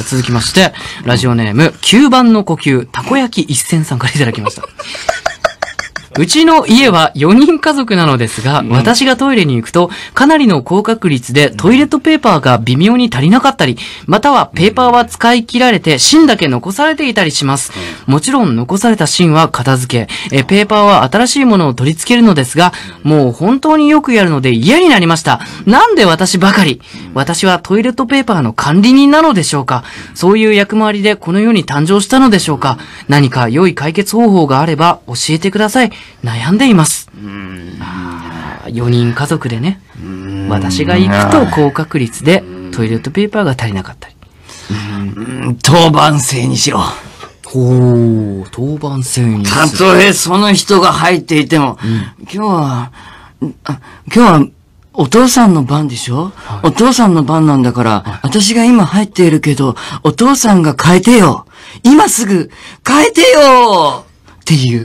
続きまして、ラジオネーム、9番の呼吸、たこ焼き一銭さんからいただきました。うちの家は4人家族なのですが、私がトイレに行くと、かなりの高確率でトイレットペーパーが微妙に足りなかったり、またはペーパーは使い切られて芯だけ残されていたりします。もちろん残された芯は片付け、ペーパーは新しいものを取り付けるのですが、もう本当によくやるので嫌になりました。なんで私ばかり？私はトイレットペーパーの管理人なのでしょうか？そういう役回りでこの世に誕生したのでしょうか？何か良い解決方法があれば教えてください。悩んでいます。4人家族でね、私が行くと高確率でトイレットペーパーが足りなかったり。 当番制にしろ。 当番制にする。 たとえその人が入っていても、今日はお父さんの番でしょ、はい、お父さんの番なんだから、はい、私が今入っているけど、お父さんが変えてよ。今すぐ変えてよっていう。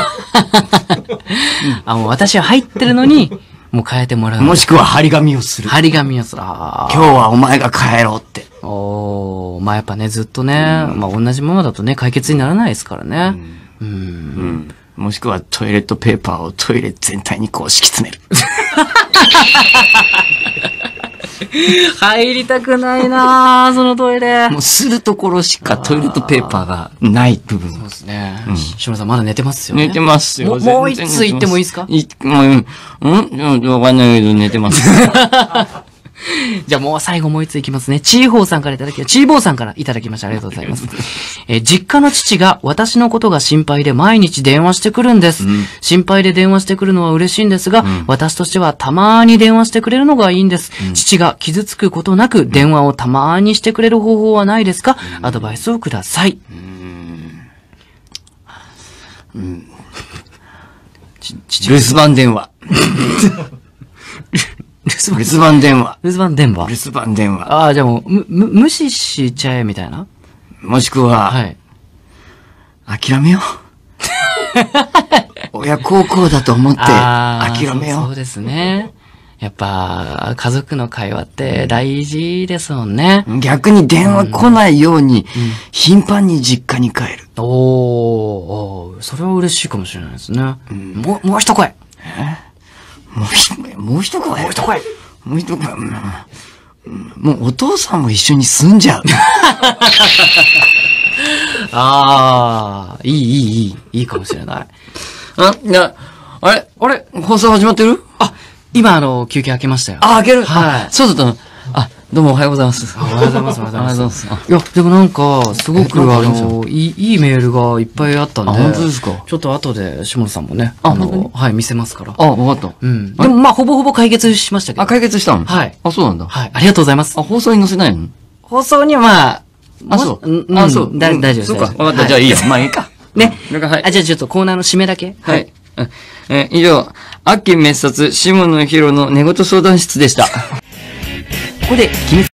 もう私は入ってるのに、もう変えてもらう。 もしくは張り紙をする。 張り紙をする。 今日はお前が変えろって。 まあやっぱね、ずっとね、まあ同じままだとね、解決にならないですからね。 もしくはトイレットペーパーをトイレ全体にこう敷き詰める。 入りたくないなぁ、そのトイレ。 もうするところしかトイレットペーパーがない部分。 そうですね。志村さんまだ寝てますよね。 寝てますよ。 もう一つ言ってもいいですか？ わかんないけど寝てます。 じゃあもう最後もう一ついきますね。チーホーさんからいただき、チーボーさんからいただきました。ありがとうございます。実家の父が私のことが心配で毎日電話してくるんです。心配で電話してくるのは嬉しいんですが、私としてはたまーに電話してくれるのがいいんです。父が傷つくことなく電話をたまーにしてくれる方法はないですか？アドバイスをください。 留守番電話。留守番電話。 留守番電話。 留守番電話。 じゃあもう、無視しちゃえみたいな。 もしくは、 はい。 諦めよう。親孝行だと思って諦めよう。 そうですね。やっぱ、家族の会話って大事ですもんね。 逆に電話来ないように、頻繁に実家に帰る。 それは嬉しいかもしれないですね。もう一声。 もう一声。もうお父さんも一緒に住んじゃう。 いいかもしれない。 あれ放送始まってる？ 今休憩開けましたよ。 開ける？ はい。 そうだったの。どうもおはようございます。 おはようございます。おはようございます。いや、でもなんか、すごくいいメールがいっぱいあったんで。 本当ですか？ ちょっと後で、下野さんもね、はい、見せますから。 わかった。 でもまあ、ほぼほぼ解決しましたけど。 解決したの？ はい。 そうなんだ。 はい。ありがとうございます。 放送に載せないの？ 放送にはまあ、 そう。 大丈夫です。 そうか。わかった。じゃあいいよ。まあいいか。 ね。じゃあちょっとコーナーの締めだけ。 はい。以上、秋滅殺、下野紘の寝言相談室でした。 ここで、